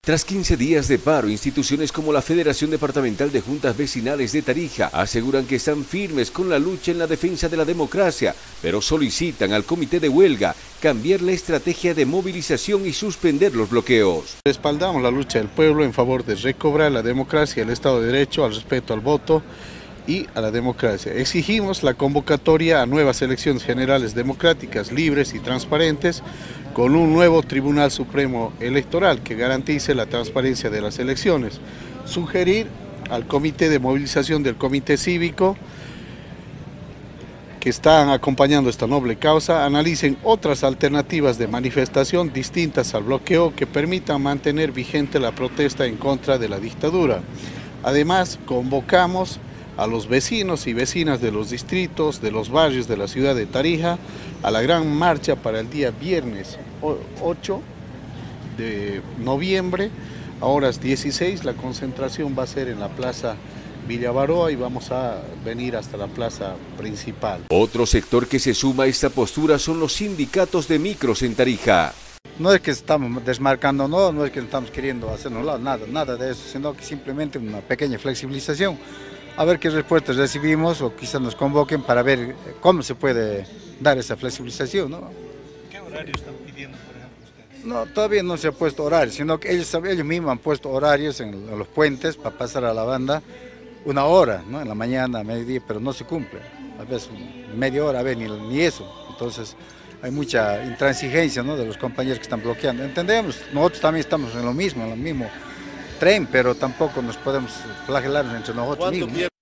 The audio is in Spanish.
Tras 15 días de paro, instituciones como la Federación Departamental de Juntas Vecinales de Tarija aseguran que están firmes con la lucha en la defensa de la democracia, pero solicitan al comité de huelga cambiar la estrategia de movilización y suspender los bloqueos. Respaldamos la lucha del pueblo en favor de recobrar la democracia, el Estado de Derecho, al respeto al voto y a la democracia. Exigimos la convocatoria a nuevas elecciones generales democráticas, libres y transparentes, con un nuevo Tribunal Supremo Electoral que garantice la transparencia de las elecciones. Sugerir al Comité de Movilización del Comité Cívico, que están acompañando esta noble causa, analicen otras alternativas de manifestación distintas al bloqueo que permitan mantener vigente la protesta en contra de la dictadura. Además, convocamos a los vecinos y vecinas de los distritos, de los barrios de la ciudad de Tarija, a la gran marcha para el día viernes 8 de noviembre, a horas 16, la concentración va a ser en la Plaza Villa Baroa y vamos a venir hasta la plaza principal. Otro sector que se suma a esta postura son los sindicatos de micros en Tarija. No es que estamos desmarcando, no es que estamos queriendo hacernos nada de eso, sino que simplemente una pequeña flexibilización. A ver qué respuestas recibimos o quizás nos convoquen para ver cómo se puede dar esa flexibilización, ¿no? ¿Qué horario están pidiendo, por ejemplo, ustedes? No, todavía no se ha puesto horario, sino que ellos mismos han puesto horarios en los puentes para pasar a la banda una hora, ¿no? En la mañana, a mediodía, pero no se cumple. A veces media hora, a ver, ni eso. Entonces hay mucha intransigencia, ¿no? De los compañeros que están bloqueando. Entendemos, nosotros también estamos en lo mismo tren, pero tampoco nos podemos flagelar entre nosotros mismos.